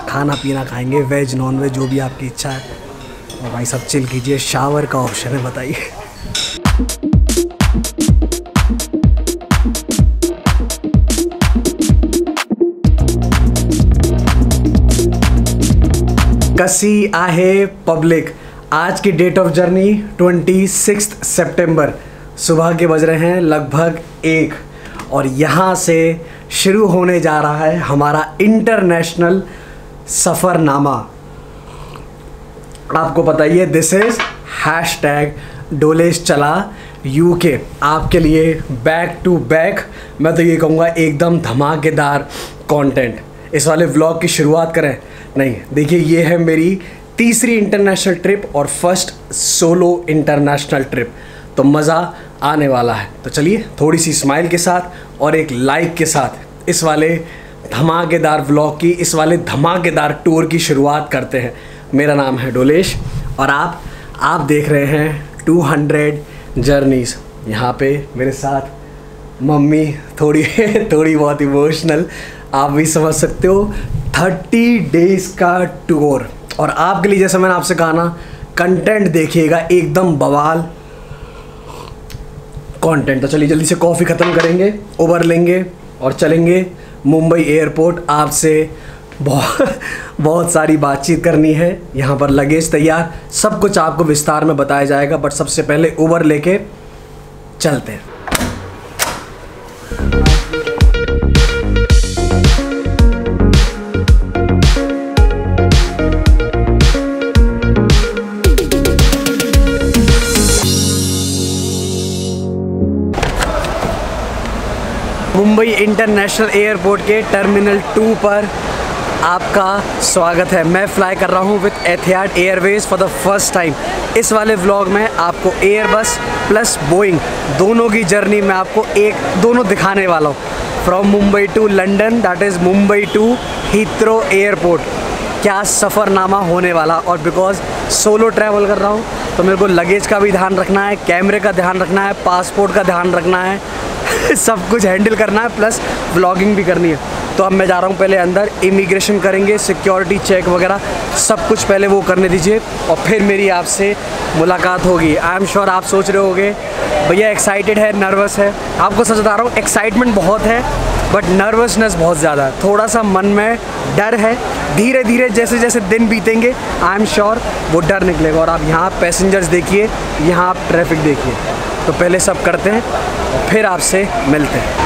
खाना पीना खाएंगे, वेज नॉन वेज जो भी आपकी इच्छा है। और भाई सब चिल कीजिए, शावर का ऑप्शन है, बताइए। कसी आहे पब्लिक। आज की डेट ऑफ जर्नी 26 सितंबर, सुबह के बज रहे हैं लगभग 1 और यहाँ से शुरू होने जा रहा है हमारा इंटरनेशनल सफ़रनामा। आपको पता ही है, दिस इज़ #डोलेश चला UK। आपके लिए बैक टू बैक, मैं तो ये कहूँगा एकदम धमाकेदार कंटेंट। इस वाले व्लॉग की शुरुआत करें? नहीं, देखिए ये है मेरी तीसरी इंटरनेशनल ट्रिप और फर्स्ट सोलो इंटरनेशनल ट्रिप, तो मज़ा आने वाला है। तो चलिए थोड़ी सी स्माइल के साथ और एक लाइक के साथ इस वाले धमाकेदार व्लॉग की, इस वाले धमाकेदार टूर की शुरुआत करते हैं। मेरा नाम है डोलेश और आप देख रहे हैं 200 जर्नीज़। यहाँ पे मेरे साथ मम्मी थोड़ी बहुत इमोशनल, आप भी समझ सकते हो। 30 डेज़ का टूर और आपके लिए, जैसे मैंने आपसे कहा ना, कंटेंट देखिएगा एकदम बवाल कंटेंट। तो चलिए जल्दी से कॉफ़ी ख़त्म करेंगे, उबर लेंगे और चलेंगे मुंबई एयरपोर्ट। आपसे बहुत सारी बातचीत करनी है। यहाँ पर लगेज तैयार, सब कुछ आपको विस्तार में बताया जाएगा, बट सबसे पहले उबर लेके चलते हैं। मुंबई इंटरनेशनल एयरपोर्ट के टर्मिनल 2 पर आपका स्वागत है। मैं फ्लाई कर रहा हूँ with Etihad airways for the first time. इस वाले व्लॉग में आपको एयरबस प्लस बोइंग दोनों की जर्नी में आपको दोनों दिखाने वाला हूँ। From Mumbai to London, that is Mumbai to Heathrow airport. क्या सफ़रनामा होने वाला। और बिकॉज सोलो ट्रैवल कर रहा हूँ तो मेरे को लगेज का भी ध्यान रखना है, कैमरे का ध्यान रखना है, पासपोर्ट का ध्यान रखना है, सब कुछ हैंडल करना है, प्लस व्लॉगिंग भी करनी है। तो अब मैं जा रहा हूँ पहले अंदर, इमिग्रेशन करेंगे, सिक्योरिटी चेक वगैरह सब कुछ पहले वो करने दीजिए और फिर मेरी आपसे मुलाकात होगी। आई एम श्योर आप सोच रहे होगे भैया एक्साइटेड है, नर्वस है। आपको सच बता रहा हूँ, एक्साइटमेंट बहुत है बट नर्वसनेस बहुत ज़्यादा है। थोड़ा सा मन में डर है। धीरे धीरे जैसे जैसे दिन बीतेंगे आई एम श्योर वो डर निकलेगा। और आप यहाँ पैसेंजर्स देखिए, यहाँ आप ट्रैफिक देखिए। तो पहले सब करते हैं और फिर आपसे मिलते हैं।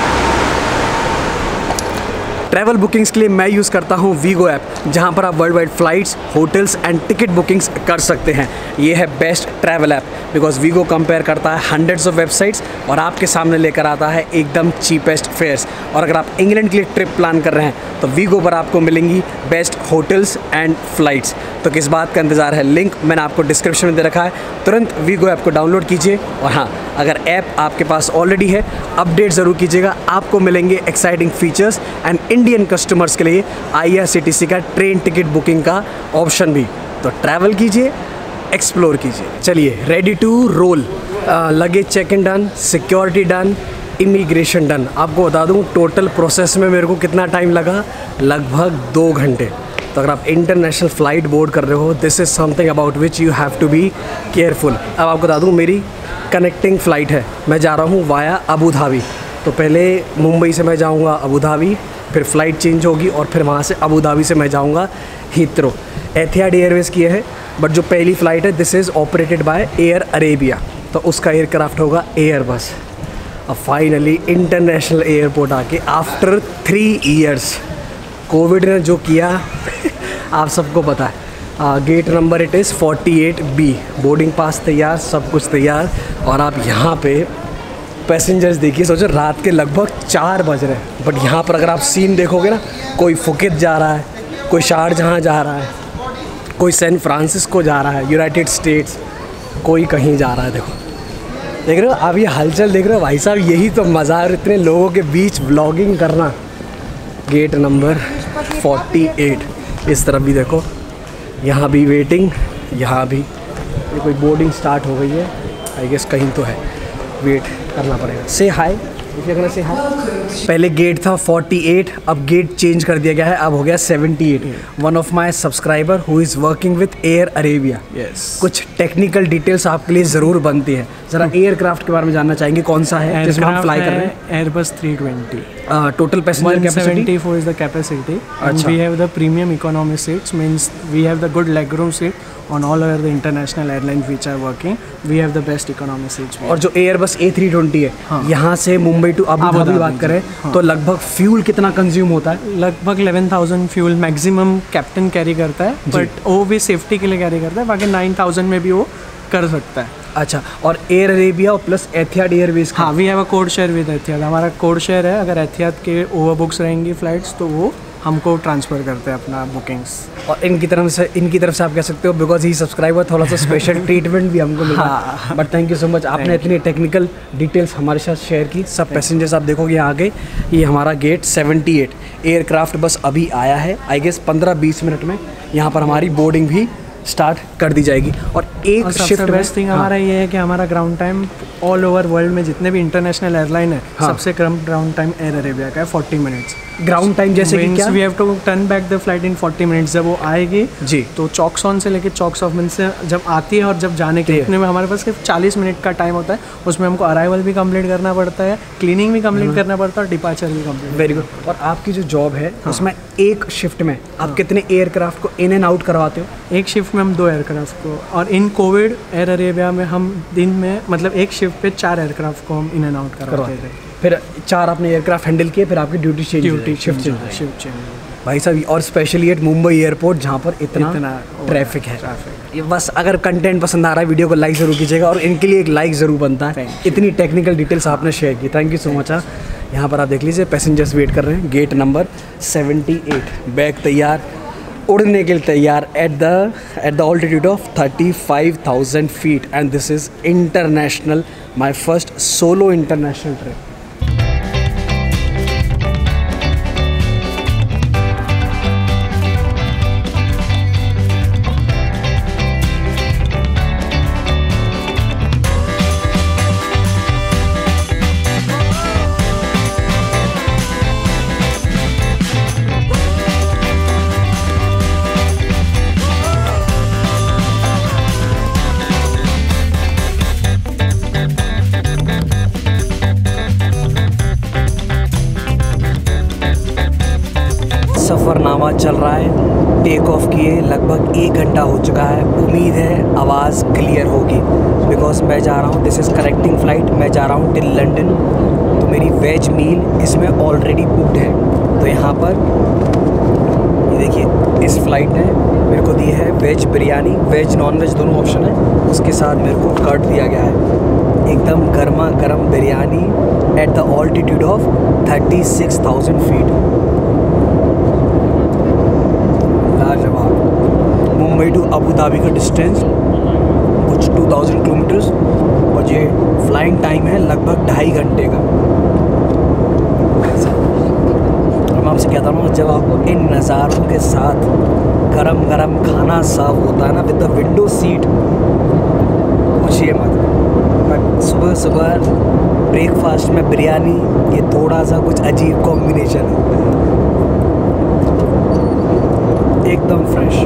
ट्रैवल बुकिंग्स के लिए मैं यूज़ करता हूँ वीगो ऐप, जहाँ पर आप world wide flights, hotels and ticket bookings कर सकते हैं। ये है best travel app because Wego compare करता है हंड्रेड्स ऑफ वेबसाइट्स और आपके सामने लेकर आता है एकदम चीपेस्ट फेयर्स। और अगर आप इंग्लैंड के लिए ट्रिप प्लान कर रहे हैं तो वीगो पर आपको मिलेंगी बेस्ट होटल्स एंड फ़्लाइट्स। तो किस बात का इंतज़ार है, लिंक मैंने आपको डिस्क्रिप्शन में दे रखा है। तुरंत वीगो ऐप को डाउनलोड कीजिए। और हाँ, अगर ऐप आपके पास ऑलरेडी है, अपडेट ज़रूर कीजिएगा। आपको मिलेंगे exciting features and Indian customers के लिए IRCTC का ट्रेन टिकट बुकिंग का ऑप्शन भी। तो ट्रैवल कीजिए, एक्सप्लोर कीजिए। चलिए ready to roll. Luggage check in done, security done, immigration done. आपको बता दूं टोटल प्रोसेस में मेरे को कितना टाइम लगा, लगभग 2 घंटे। तो अगर आप इंटरनेशनल फ़्लाइट बोर्ड कर रहे हो, this is something about which you have to be careful. अब आपको बता दूं मेरी कनेक्टिंग फ़्लाइट है, मैं जा रहा हूँ वाया अबू धाबी। तो पहले मुंबई से मैं जाऊँगा अबू धाबी, फिर फ़्लाइट चेंज होगी और फिर वहाँ से अबू धाबी से मैं जाऊँगा हीथ्रो। एथिहाद एयरवेज़ की है, बट जो पहली फ़्लाइट है this is operated by Air Arabia, तो उसका एयरक्राफ्ट होगा एयरबस। अब फाइनली इंटरनेशनल एयरपोर्ट आके आफ्टर 3 ईयर्स, कोविड ने जो किया आप सबको पता है। Gate number it is 48B। Boarding pass तैयार, सब कुछ तैयार। और आप यहाँ पे पैसेंजर्स देखिए, सोचो रात के लगभग 4 बज रहे हैं, बट यहाँ पर अगर आप सीन देखोगे ना, कोई फुकेत जा रहा है, कोई शारजहाँ जा रहा है, कोई सैन फ्रांसिस्को जा रहा है, यूनाइटेड स्टेट्स, कोई कहीं जा रहा है। देखो, देख रहे हो आप ये हलचल देख रहे हो भाई साहब, यही तो मज़ा है इतने लोगों के बीच व्लॉगिंग करना। गेट नंबर 48, इस तरफ भी देखो, यहाँ भी वेटिंग, यहाँ भी। ये कोई बोर्डिंग स्टार्ट हो गई है, आई गेस कहीं तो है, वेट करना पड़ेगा। से हाय, पहले गेट था 48, अब गेट चेंज कर दिया गया है, अब हो गया 78। One of my subscriber who is working with Air Arabia. कुछ टेक्निकल डिटेल्स आपके लिए ज़रूर बनती है। ज़रा एयरक्राफ्ट के बारे में जानना चाहेंगे, कौन सा है जिसमें हम फ्लाई कर रहे हैं? Airbus 320। Total passenger capacity 174 is the capacity. And we have the premium economy seats, means we have the good legroom seat on all other the international airlines which are working. We have the best economy seats. और जो Airbus A320 है, यहाँ से Mumbai to Abu Dhabi बात करें तो लगभग fuel कितना कंज्यूम होता है? लगभग 11,000 फ्यूल मैक्सिमम कैप्टन कैरी करता है, बट वो भी सेफ्टी के लिए कैरी करता है, बाकी 9,000 में भी वो कर सकता है। अच्छा, और Air Arabia plus Etihad airways? हाँ, we have a code share with Etihad. हमारा कोड शेयर है, अगर एथियाद के ओवर बुक्स रहेंगी फ्लाइट्स तो वो हमको ट्रांसफ़र करते हैं अपना बुकिंग्स। और इनकी तरफ से आप कह सकते हो बिकॉज ही सब्सक्राइबर थोड़ा सा स्पेशल ट्रीटमेंट भी हमको मिला। हाँ, but thank you so much, आपने इतनी टेक्निकल डिटेल्स हमारे साथ शेयर की। सब पैसेंजर्स आप देखोगे यहाँ आगे, ये हमारा गेट 78 एयरक्राफ्ट बस अभी आया है। आई गेस 15-20 मिनट में यहाँ पर हमारी बोर्डिंग भी स्टार्ट कर दी जाएगी। और एक सबसे बेस्ट थिंग हमारा ये है कि हमारा ground time all over world में जितने भी इंटरनेशनल एयरलाइन है, सबसे कम ग्राउंड टाइम एयर अरेबिया का है 40 मिनट्स। ग्राउंड टाइम जैसे कि क्या? We have to turn back the flight in 40 minutes. जब वो आएगी जी, तो चॉक्स ऑन से लेके चॉक्स ऑफ से जब आती है और जब जाने के इतने में हमारे पास सिर्फ 40 मिनट का टाइम होता है। उसमें हमको अराइवल भी कंप्लीट करना पड़ता है, क्लीनिंग भी कंप्लीट करना पड़ता है और डिपार्चर भी कंप्लीट। Very good. और आपकी जो जॉब है उसमें एक शिफ्ट में आप कितने एयरक्राफ्ट को इन एंड आउट करवाते हो? एक शिफ्ट में हम 2 एयरक्राफ्ट को, और इन कोविड एयर अरेबिया में हम दिन में मतलब एक शिफ्ट पे 4 एयरक्राफ्ट को हम इन एंड आउट करवाते थे। फिर 4 आपने एयरक्राफ्ट हैंडल किए, फिर आपकी ड्यूटी शिफ्ट चेंज भाई साहब। और स्पेशली एट मुंबई एयरपोर्ट जहाँ पर इतना ट्रैफिक है। ये बस अगर कंटेंट पसंद आ रहा है वीडियो को लाइक ज़रूर कीजिएगा, और इनके लिए एक लाइक ज़रूर बनता है। इतनी टेक्निकल डिटेल्स आपने शेयर की, थैंक यू सो मच। यहाँ पर आप देख लीजिए पैसेंजर्स वेट कर रहे हैं, गेट नंबर 78, बैग तैयार, उड़ने के लिए तैयार at the altitude of 35,000 feet. And this is international, my first solo international trip. सफ़रनामा चल रहा है, टेक ऑफ किए लगभग 1 घंटा हो चुका है। उम्मीद है आवाज़ क्लियर होगी बिकॉज मैं जा रहा हूँ, दिस इज़ कनेक्टिंग फ़्लाइट, मैं जा रहा हूँ टिल लंदन। तो मेरी वेज मील इसमें ऑलरेडी बुकड है। तो यहाँ पर ये देखिए, इस फ्लाइट ने मेरे को दी है veg biryani, veg non veg दोनों ऑप्शन है, उसके साथ मेरे को कर्ड दिया गया है। एकदम गर्मा गर्म biryani at the altitude of 36,000 feet. Mumbai to Abu Dhabi का डिस्टेंस कुछ 2000 किलोमीटर्स, और ये फ्लाइंग टाइम है लगभग 2.5 घंटे का। मैं आपसे कहता हूँ, जब आपको इन नज़ारों के साथ गरम गरम खाना सर्व होता है ना विद द विंडो सीट, पूछिए मत। बट सुबह सुबह ब्रेकफास्ट में बिरयानी, ये थोड़ा सा कुछ अजीब कॉम्बिनेशन है, एकदम फ्रेश।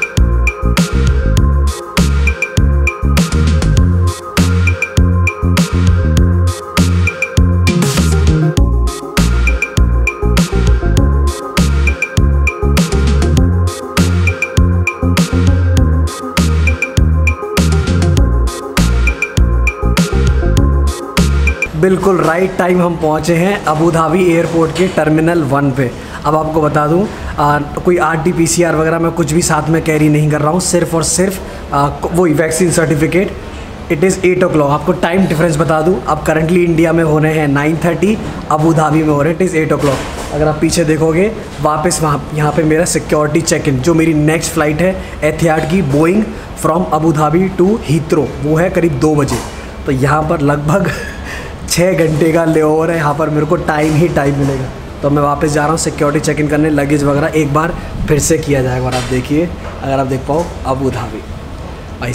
बिल्कुल राइट टाइम हम पहुँचे हैं अबू धाबी एयरपोर्ट के टर्मिनल 1 पे। अब आपको बता दूं, कोई RT-PCR वगैरह मैं कुछ भी साथ में कैरी नहीं कर रहा हूँ, सिर्फ और सिर्फ वही vaccine certificate. It is 8 o'clock। आपको टाइम डिफरेंस बता दूं, अब करंटली इंडिया में हो रहे हैं 9:30, अबू धाबी में हो रहे हैं, इट इज़ 8 o'clock। अगर आप पीछे देखोगे वापस यहाँ पे मेरा सिक्योरिटी चेक इन, जो मेरी नेक्स्ट फ़्लाइट है एथियाड की Boeing from Abu Dhabi to Heathrow, वो है करीब 2 बजे। तो यहाँ पर लगभग 6 घंटे का लेओवर है, यहाँ पर मेरे को टाइम ही टाइम मिलेगा। तो मैं वापस जा रहा हूँ सिक्योरिटी चेक इन करने, लगेज वगैरह एक बार फिर से किया जाएगा। और आप देखिए, अगर आप देख पाओ अबू धाबी, भाई साहब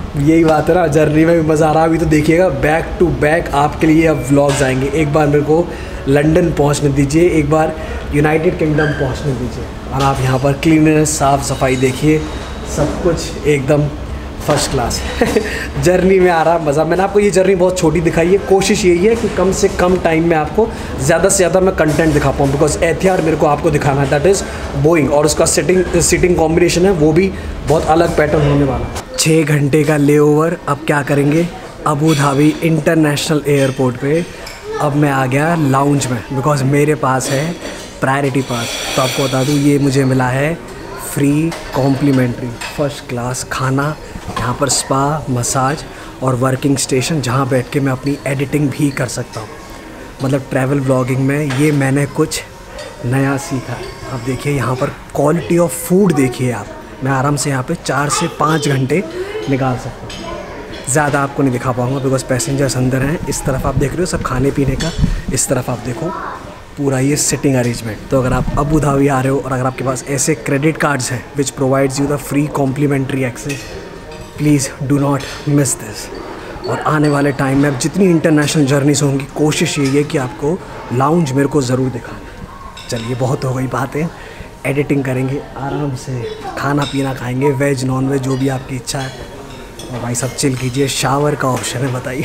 यही बात है ना, जर्नी में भी मज़ा आ रहा है। अभी तो देखिएगा बैक टू बैक आपके लिए अब व्लॉग्स आएंगे। एक बार मेरे को लंदन पहुंचने दीजिए, एक बार यूनाइटेड किंगडम पहुंचने दीजिए, और आप यहाँ पर क्लीननेस, साफ़ सफाई देखिए, सब कुछ एकदम फर्स्ट क्लास। जर्नी में आ रहा मज़ा। मैंने आपको ये जर्नी बहुत छोटी दिखाई है, कोशिश यही है कि कम से कम टाइम में आपको ज़्यादा से ज़्यादा मैं कंटेंट दिखा पाऊँ, बिकॉज एथिहाद मेरे को आपको दिखाना है, दैट इज़ बोइंग, और उसका सिटिंग कॉम्बिनेशन है वो भी बहुत अलग पैटर्न होने वाला। 6 घंटे का लेओवर, अब क्या करेंगे अबू धाबी इंटरनेशनल एयरपोर्ट पे। अब मैं आ गया लाउंज में, बिकॉज मेरे पास है प्रायोरिटी पास। तो आपको बता दूँ ये मुझे मिला है फ्री कॉम्प्लीमेंट्री फर्स्ट क्लास खाना, यहाँ पर स्पा, मसाज और वर्किंग स्टेशन, जहाँ बैठ के मैं अपनी एडिटिंग भी कर सकता हूँ। मतलब ट्रैवल व्लॉगिंग में ये मैंने कुछ नया सीखा। अब देखिए यहाँ पर क्वालिटी ऑफ फूड देखिए आप, मैं आराम से यहाँ पे 4 से 5 घंटे निकाल सकता हूँ। ज़्यादा आपको नहीं दिखा पाऊँगा बिकॉज पैसेंजर्स अंदर हैं। इस तरफ आप देख रहे हो सब खाने पीने का, इस तरफ आप देखो पूरा ये सिटिंग अरेंजमेंट। तो अगर आप अबू धाबी आ रहे हो और अगर आपके पास ऐसे क्रेडिट कार्ड्स हैं which provides you the free complimentary access, please do not miss this. और आने वाले टाइम में अब जितनी इंटरनेशनल जर्नीज होंगी, कोशिश यही है कि आपको लाउंज मेरे को ज़रूर दिखाना। चलिए बहुत हो गई बातें, एडिटिंग करेंगे आराम से, खाना पीना खाएंगे, वेज नॉन वेज जो भी आपकी इच्छा है। और भाई सब चिल कीजिए, शावर का ऑप्शन है, बताइए।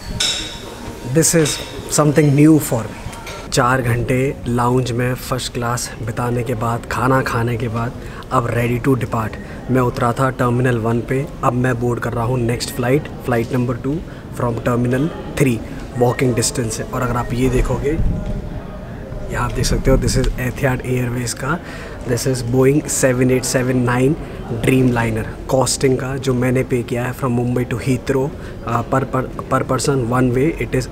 This is something new for me. 4 घंटे लाउंज में फ़र्स्ट क्लास बिताने के बाद, खाना खाने के बाद अब रेडी टू डिपार्ट। मैं उतरा था टर्मिनल 1 पे, अब मैं बोर्ड कर रहा हूँ next flight number 2 from terminal 3, walking distance है। और अगर आप ये देखोगे, यहाँ आप देख सकते हो, दिस इज़ एथिहाद एयरवेज़ का, this is Boeing 7879 Dreamliner. Costing का जो मैंने पे किया है from Mumbai to Heathrow per person one way, it is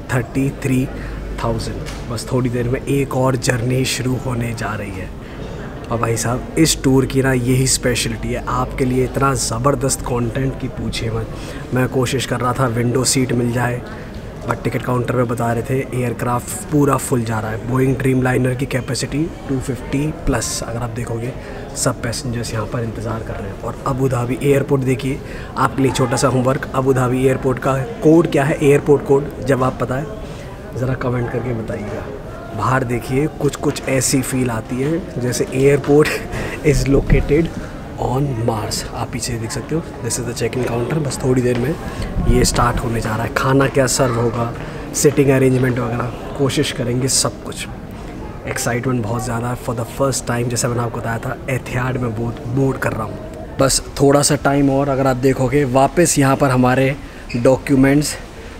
33,000। बस थोड़ी देर में एक और जर्नी शुरू होने जा रही है। और भाई साहब इस टूर की ना यही स्पेशलिटी है, आपके लिए इतना ज़बरदस्त कंटेंट की पूछिए मत। मैं कोशिश कर रहा था विंडो सीट मिल जाए, बट टिकट काउंटर पे बता रहे थे एयरक्राफ्ट पूरा फुल जा रहा है। बोइंग ड्रीम लाइनर की कैपेसिटी 250 प्लस, अगर आप देखोगे सब पैसेंजर्स यहाँ पर इंतज़ार कर रहे हैं। और अबू धाबी एयरपोर्ट देखिए, आपके लिए छोटा सा होमवर्क, अबू धाबी एयरपोर्ट का कोड क्या है, एयरपोर्ट कोड जवाब पता है ज़रा कमेंट करके बताइएगा। बाहर देखिए कुछ ऐसी फील आती है जैसे airport is located on Mars. आप पीछे देख सकते हो, this is the check in counter. बस थोड़ी देर में ये स्टार्ट होने जा रहा है। खाना क्या सर्व होगा, सिटिंग अरेंजमेंट वगैरह कोशिश करेंगे सब कुछ। एक्साइटमेंट बहुत ज़्यादा है। फॉर द फर्स्ट टाइम जैसे मैंने आपको बताया था एथिहाद में बोर्ड कर रहा हूँ। बस थोड़ा सा टाइम और, अगर आप देखोगे वापस यहाँ पर हमारे डॉक्यूमेंट्स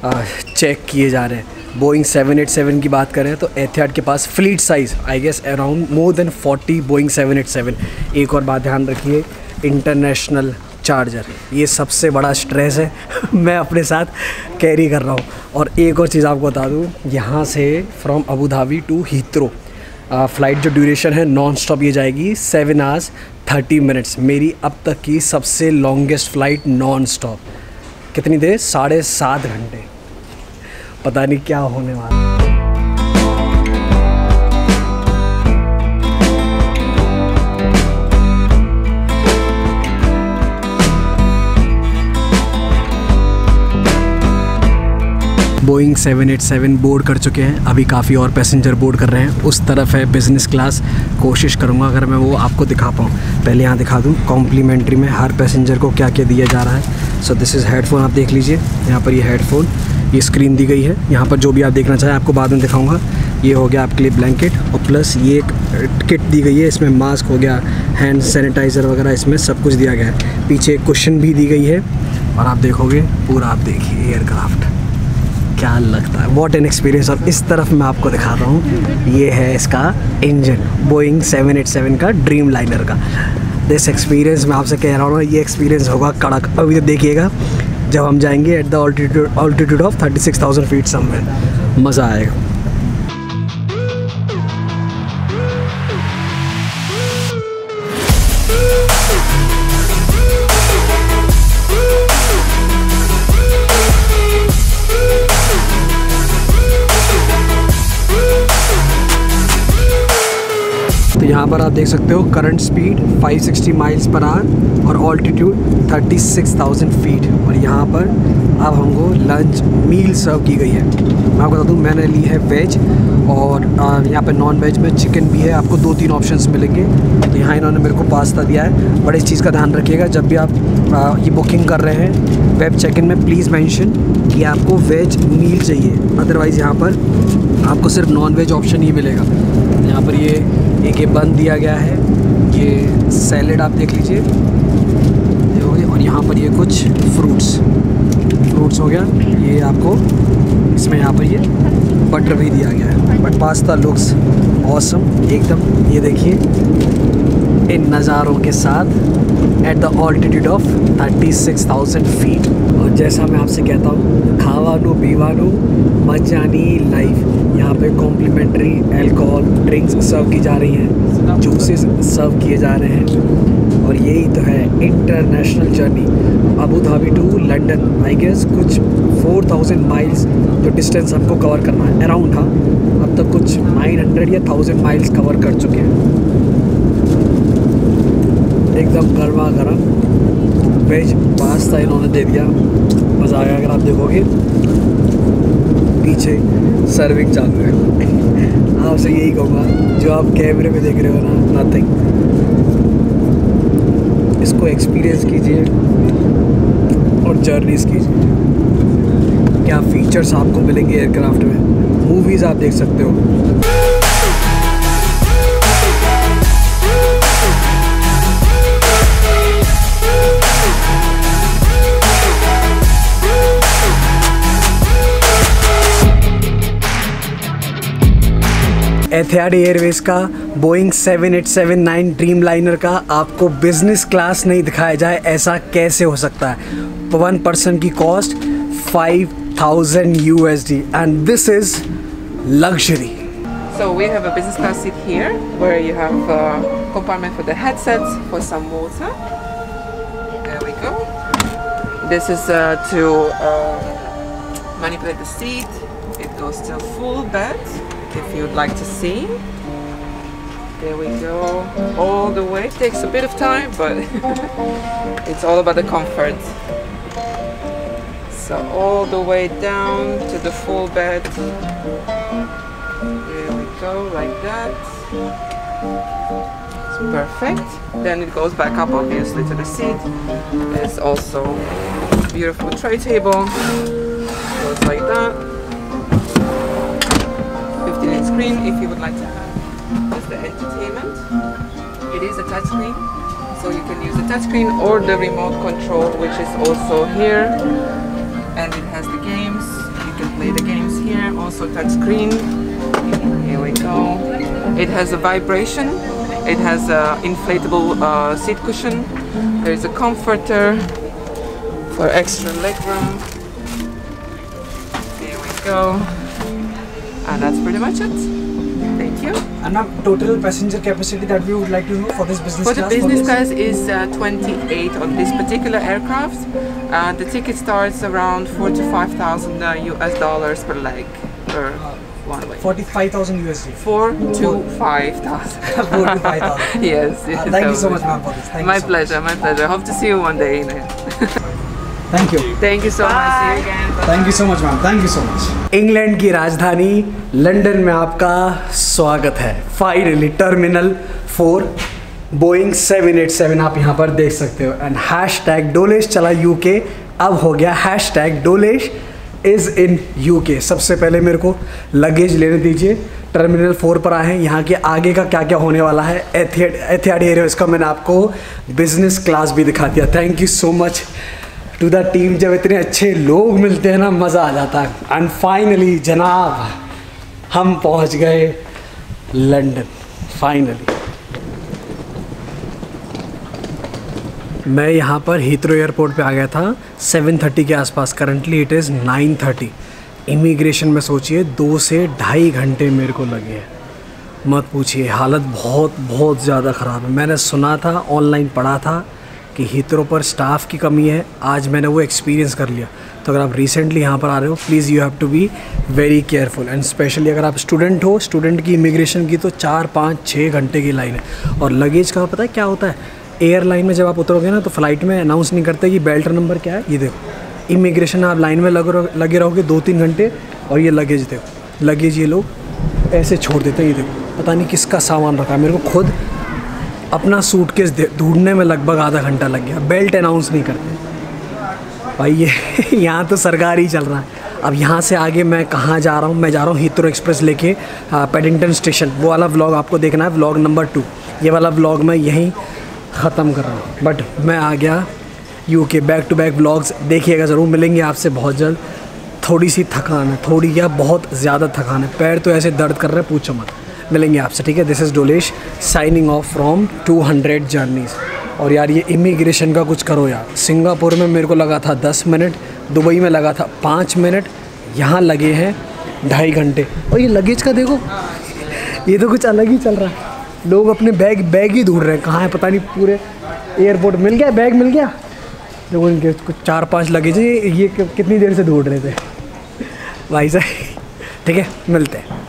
चेक किए जा रहे हैं। बोइंग 787 की बात करें तो एथिहाद के पास fleet size I guess around more than 40 Boeing 787। एक और बात ध्यान रखिए, इंटरनेशनल चार्जर, ये सबसे बड़ा स्ट्रेस है मैं अपने साथ कैरी कर रहा हूँ। और एक और चीज़ आपको बता दूँ, यहाँ से from Abu Dhabi to Heathrow flight जो ड्यूरेशन है नॉन स्टॉप ये जाएगी 7 hours 30 minutes। मेरी अब तक की सबसे लॉन्गेस्ट फ़्लाइट नॉन स्टॉप। कितनी देर? 7.5 घंटे। पता नहीं क्या होने वाला। बोइंग 787 बोर्ड कर चुके हैं, अभी काफ़ी और पैसेंजर बोर्ड कर रहे हैं। उस तरफ है बिज़नेस क्लास, कोशिश करूँगा अगर मैं वो आपको दिखा पाऊँ। पहले यहाँ दिखा दूँ कॉम्प्लीमेंट्री में हर पैसेंजर को क्या क्या दिया जा रहा है। सो दिस इज़ हेडफोन, आप देख लीजिए यहाँ पर ये हेडफोन, ये स्क्रीन दी गई है। यहाँ पर जो भी आप देखना चाहें आपको बाद में दिखाऊँगा। ये हो गया आपके लिए ब्लैंकेट, और प्लस ये एक किट दी गई है, इसमें मास्क हो गया, हैंड सैनिटाइज़र वगैरह, इसमें सब कुछ दिया गया है। पीछे कुशन भी दी गई है। और आप देखोगे पूरा, आप देखिए एयरक्राफ्ट क्या लगता है, व्हाट एन एक्सपीरियंस। और इस तरफ मैं आपको दिखाता हूँ, ये है इसका इंजन, बोइंग 787 का ड्रीम लाइनर का। दिस एक्सपीरियंस मैं आपसे कह रहा हूँ ना, ये एक्सपीरियंस होगा कड़क। अभी तो देखिएगा जब हम जाएंगे at the altitude of 36,000 feet somewhere, मज़ा आएगा। तो यहाँ यहाँ पर आप देख सकते हो current speed 560 miles per hour और ऑल्टीट्यूड 36,000 फीट। और यहाँ पर अब हमको लंच मील सर्व की गई है। मैं आपको बता दूँ, मैंने ली है वेज और यहाँ पे नॉन वेज में चिकन भी है। आपको 2-3 ऑप्शंस मिलेंगे। तो यहाँ इन्होंने मेरे को पास्ता दिया है। बड़े इस चीज़ का ध्यान रखिएगा, जब भी आप ये बुकिंग कर रहे हैं वेब चेक इन में, प्लीज़ मेंशन कि आपको वेज मील चाहिए। अदरवाइज़ यहाँ पर आपको सिर्फ नॉन वेज ऑप्शन ही मिलेगा। यहाँ पर ये बन दिया गया है, ये सैलेड आप देख लीजिए। और यहाँ पर ये कुछ फ्रूट्स हो गया। ये आपको इसमें यहाँ पर ये बटर भी दिया गया है। बट पास्ता लुक्स ऑसम एकदम। ये देखिए इन नज़ारों के साथ at the altitude of 36,000 feet. और जैसा मैं आपसे कहता हूँ, खावानू पीवानू मजानी लाइफ। यहाँ पे कॉम्प्लीमेंट्री अल्कोहल ड्रिंक्स सर्व की जा रही हैं, जूसेस सर्व किए जा रहे हैं। और यही तो है international journey, Abu Dhabi to London. I guess कुछ 4,000 माइल्स जो डिस्टेंस हमको कवर करना है अराउंड। हाँ, अब तक कुछ 900 या 1,000 माइल्स कवर कर चुके हैं। एकदम गर्मा गर्म वेज पास्ता इन्होंने दे दिया, मज़ा आ गया। अगर आप देखोगे पीछे सर्विंग चालू है। आपसे यही कहूँगा, जो आप कैमरे में देख रहे हो ना, नथिंग, इसको एक्सपीरियंस कीजिए और जर्नीज़ कीजिए। क्या फीचर्स आपको मिलेंगे एयरक्राफ्ट में, मूवीज़ आप देख सकते हो। एथिहाद एयरवेज का बोइंग 7879 ड्रीमलाइनर का आपको बिजनेस क्लास नहीं दिखाया जाए, ऐसा कैसे हो सकता है। 1 पर्सन की cost 5,000 USD and this is luxury. So we have a business class seat here where you have a compartment for the headsets, for some water. There we go. This is to manipulate the seat. It goes to full bed if you'd like to see. There we go. All the way. It takes a bit of time, but it's all about the comfort. So all the way down to the full bed. There we go, like that. It's perfect. Then it goes back up obviously to the seat. There's also a beautiful tray table. Goes like that. 15-inch screen if you would like to have just the entertainment. It is a touchscreen, so you can use the touchscreen or the remote control, which is also here. And it has the games. You can play the games here. Also touchscreen. Here we go. It has a vibration. It has an inflatable seat cushion. There is a comforter for extra leg room. Here we go. And that's pretty much it. Thank you. And now total passenger capacity that we would like to know for this business for class? The business class is 28 on this particular aircraft. The ticket starts around 4,000 to 5,000 US dollars per leg per one way. 45,000 USD. 4,000 to 5,000. 4,000 to 5,000. Yes. Thank you so much, ma'am, for this. Thank My you so pleasure. much. My pleasure. Hope to see you one day. Thank you. Thank you so much. See you again. Thank you so much, ma'am. Thank you so much. England की राजधानी London में आपका स्वागत है। Finally terminal 4 Boeing 787 आप यहाँ पर देख सकते हो। एंड हैशटैग डोलेश चला यूके, अब हो गया hashtag Dolesh is in UK. सबसे पहले मेरे को लगेज लेने दीजिए। टर्मिनल 4 पर आए हैं। यहाँ के आगे का क्या क्या होने वाला है एथिहाद एयरवेज का मैंने आपको बिजनेस क्लास भी दिखा दिया। Thank you so much to the team. जब इतने अच्छे लोग मिलते हैं ना, मज़ा आ जाता है। एंड फाइनली जनाब हम पहुँच गए लंदन फाइनली। मैं यहाँ पर हीथ्रो एयरपोर्ट पे आ गया था 7:30 के आसपास। Currently it is 9:30। इमिग्रेशन में सोचिए 2 से ढाई घंटे मेरे को लगे हैं। मत पूछिए, हालत बहुत ज़्यादा ख़राब है। मैंने सुना था, ऑनलाइन पढ़ा था कि हीथ्रो पर स्टाफ की कमी है। आज मैंने वो एक्सपीरियंस कर लिया। तो अगर आप रिसेंटली यहाँ पर आ रहे हो, please you have to be very careful. And specially अगर आप स्टूडेंट हो, स्टूडेंट की इमिग्रेशन की तो 4, 5, 6 घंटे की लाइन है। और लगेज का पता है क्या होता है, एयरलाइन में जब आप उतरोगे ना तो फ़्लाइट में अनाउंस नहीं करते कि बेल्ट नंबर क्या है। ये देखो इमिग्रेशन, आप लाइन में लगे रहोगे 2-3 घंटे, और ये लगेज देखो, लगेज ये लोग ऐसे छोड़ देते हैं। ये देखो पता नहीं किसका सामान रखा है। मेरे को खुद अपना सूटकेस ढूंढने में लगभग आधा घंटा लग गया। बेल्ट अनाउंस नहीं करते भाई। ये यहाँ तो सरकार ही चल रहा है। अब यहाँ से आगे मैं कहाँ जा रहा हूँ, मैं जा रहा हूँ हीथ्रो एक्सप्रेस लेके पेडिंगटन स्टेशन। वो वाला व्लॉग आपको देखना है, व्लॉग नंबर 2। ये वाला व्लॉग मैं यहीं ख़त्म कर रहा हूँ। बट मैं आ गया UK. Back to back vlogs देखिएगा ज़रूर, मिलेंगे आपसे बहुत जल्द। थोड़ी सी थकान है, थोड़ी क्या बहुत ज़्यादा थकान है, पैर तो ऐसे दर्द कर रहे हैं पूछो मत। मिलेंगे आपसे, ठीक है। This is Dolesh signing off from 200 journeys. और यार ये इमिग्रेशन का कुछ करो यार। सिंगापुर में मेरे को लगा था 10 मिनट, दुबई में लगा था 5 मिनट, यहाँ लगे हैं 2.5 घंटे। और ये लगेज का देखो, ये तो कुछ अलग ही चल रहा है। लोग अपने बैग ही ढूंढ रहे हैं, कहाँ है पता नहीं। पूरे एयरपोर्ट मिल गया, बैग मिल गया। लोगों इनके कुछ 4-5 लगेज, ये कितनी देर से ढूंढ रहे थे भाई साहब। ठीक है, मिलते हैं।